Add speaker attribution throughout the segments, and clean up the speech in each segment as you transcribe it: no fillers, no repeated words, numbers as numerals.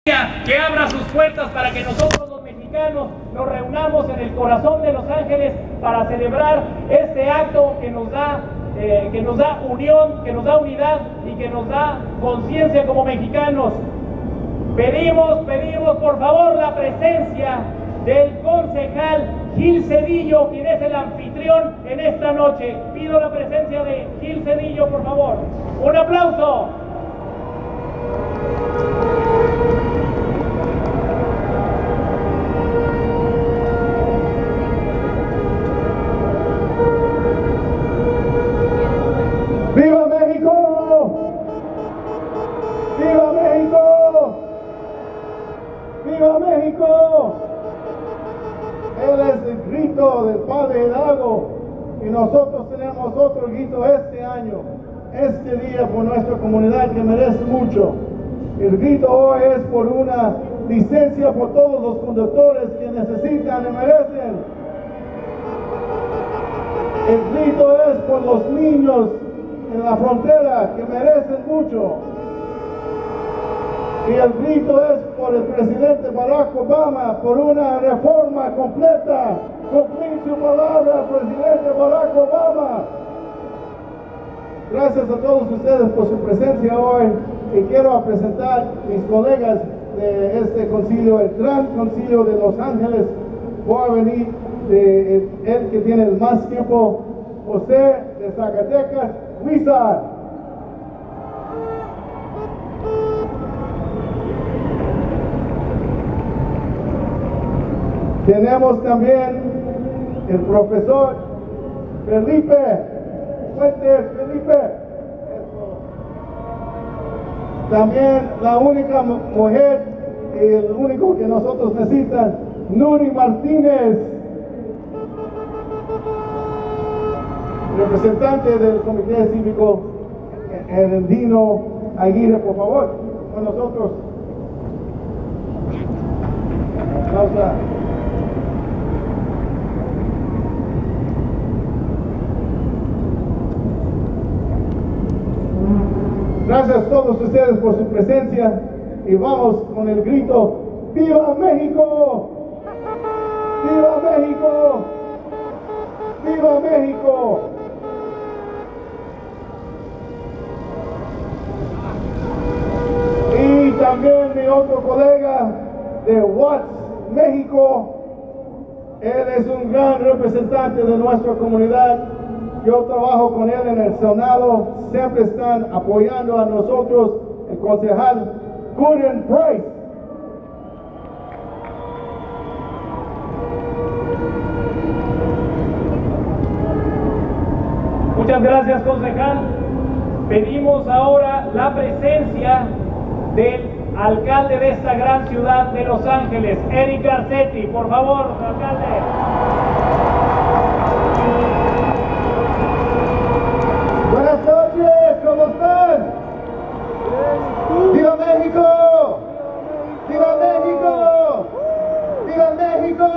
Speaker 1: que abra sus puertas para que nosotros los mexicanos nos reunamos en el corazón de Los Ángeles para celebrar este acto que nos da unión, que nos da unidad y que nos da conciencia como mexicanos. Pedimos por favor la presencia del concejal Gil Cedillo, quien es el anfitrión en esta noche. Pido la presencia de Gil Cedillo, por favor. ¡Un aplauso!
Speaker 2: ¡Viva México! ¡Viva México! ¡Viva México! Él es el grito del padre Hidalgo y nosotros tenemos otro grito este año, este día por nuestra comunidad que merece mucho. El grito hoy es por una licencia por todos los conductores que necesitan y merecen. El grito es por los niños en la frontera que merecen mucho. Y el grito es por el presidente Barack Obama, por una reforma completa. Cumplir su palabra, presidente Barack Obama. Gracias a todos ustedes por su presencia hoy. Y quiero presentar a mis colegas de este concilio, el Gran Concilio de Los Ángeles. Voy a venir de él que tiene el más tiempo, José de Zacatecas, Huizar. Tenemos también el profesor Felipe Fuentes, Felipe. También la única mujer y el único que nosotros necesitamos, Nuri Martínez, representante del Comité Cívico Herendino Aguirre, por favor, con nosotros. Pausa. Gracias a todos ustedes por su presencia y vamos con el grito ¡Viva México! ¡Viva México! ¡Viva México! Y también mi otro colega de Watts, México, él es un gran representante de nuestra comunidad. Yo trabajo con él en el Senado, siempre están apoyando a nosotros, el concejal Gordon Price.
Speaker 1: Muchas gracias, concejal. Pedimos ahora la presencia del alcalde de esta gran ciudad de Los Ángeles, Eric Garcetti. Por favor, alcalde.
Speaker 2: Buenas noches, ¿cómo están? ¡Viva México! ¡Viva México! ¡Viva México!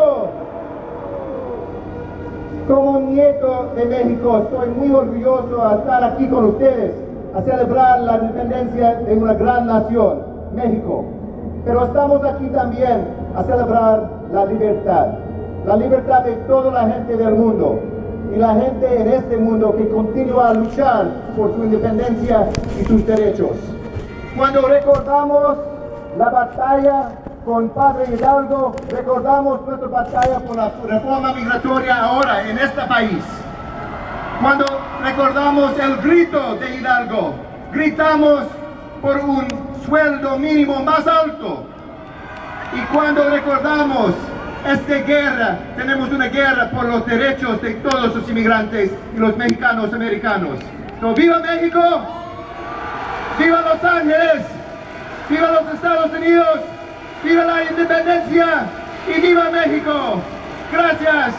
Speaker 2: Como nieto de México, estoy muy orgulloso de estar aquí con ustedes a celebrar la independencia de una gran nación, México. Pero estamos aquí también a celebrar la libertad de toda la gente del mundo. Y la gente en este mundo que continúa a luchar por su independencia y sus derechos. Cuando recordamos la batalla con Padre Hidalgo, recordamos nuestra batalla por la reforma migratoria ahora en este país. Cuando recordamos el grito de Hidalgo, gritamos por un sueldo mínimo más alto. Y cuando recordamos esta guerra, tenemos una guerra por los derechos de todos los inmigrantes y los mexicanos americanos. So, ¡viva México! ¡Viva Los Ángeles! ¡Viva los Estados Unidos! ¡Viva la independencia! ¡Y viva México! ¡Gracias!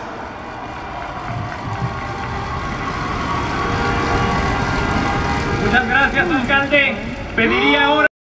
Speaker 1: Muchas gracias, alcalde. Pediría ahora